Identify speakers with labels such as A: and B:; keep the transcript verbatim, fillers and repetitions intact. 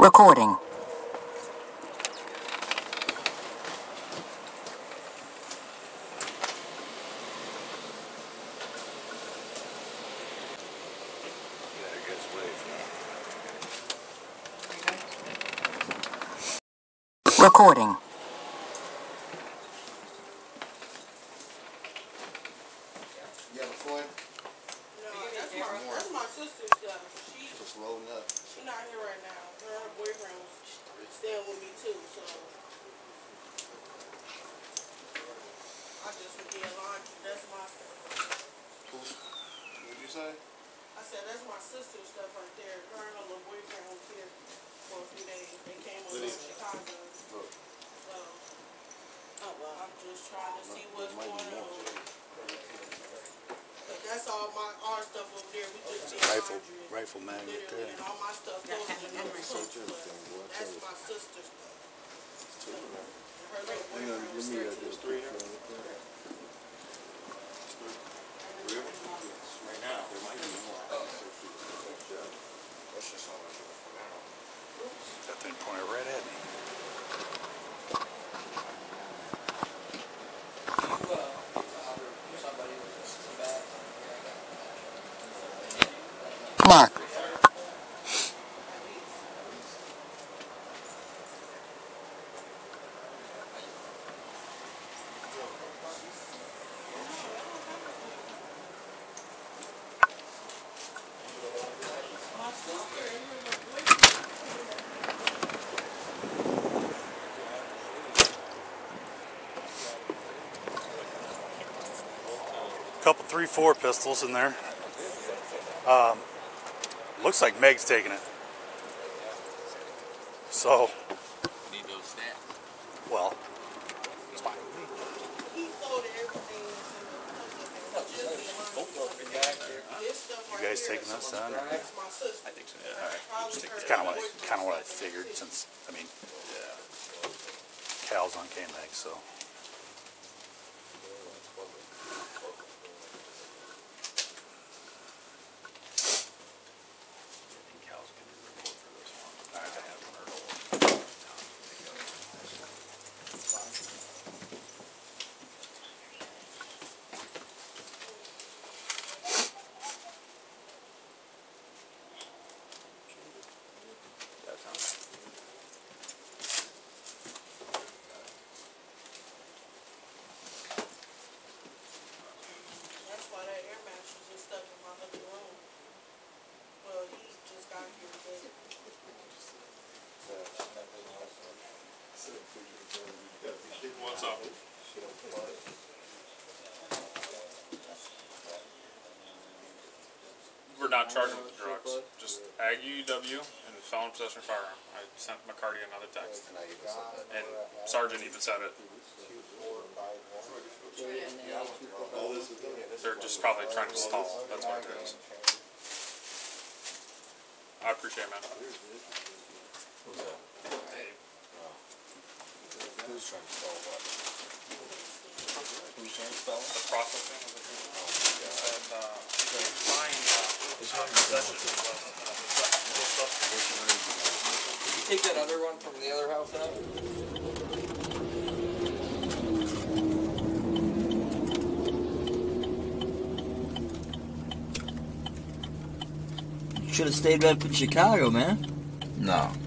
A: Recording. Recording.
B: You have a Floyd?
C: No, that's my, that's my sister's stuff. She,
B: Just loading up.
C: she not here right now. Her, her boyfriend was staying with me too, so I just would get laundry. That's my stuff.
B: Who's, what did you say?
C: I said that's my sister's stuff right there. Her and her little boyfriend was here for a few days. They came over from Chicago.
B: Look.
C: So, oh well, I'm just trying to see what's going on. But that's all my our stuff over there. We just did
D: Rifle,
C: laundry.
D: rifle mag right
C: Literally,
D: there.
C: and all my stuff goes in the cook. That's my sister's stuff. And her little boyfriend was there too.
B: Three here?
E: Right now, there might be more.
B: That's just all I do for now.
D: That thing pointed right at me.
A: Mark.
C: My sister and her little boyfriend.
D: Couple three four pistols in there. Um, looks like Meg's taking it. So,
E: Need those stats.
D: well, it's fine.
C: He sold everything This stuff
D: You
C: right
D: guys
C: here,
D: taking this then? Or?
C: that's my sister.
D: I think so. Yeah. All right.
C: Probably her
D: It's kind of what I,
C: boyfriend.
D: kind of what I figured, since I mean, Cal's on K-Mag, so. Cal's gonna report for this one. All right, I have one. That sounds.
C: That's why that air mattress is stuck in my other room. Well, he just got here today.
E: What's up? We're not charging with drugs. Just ag U W and felon possession of firearm. I sent McCarty another text. And Sergeant even said it. They're just probably trying to stall. That's what it is. I appreciate it, man.
B: Who's trying to stall what? Who's trying to stall?
E: The processing of the It said, uh, you can find, uh, possession of, uh, stuff.
F: Did you take that other one from the other house out? You should have stayed back in Chicago, man.
G: No.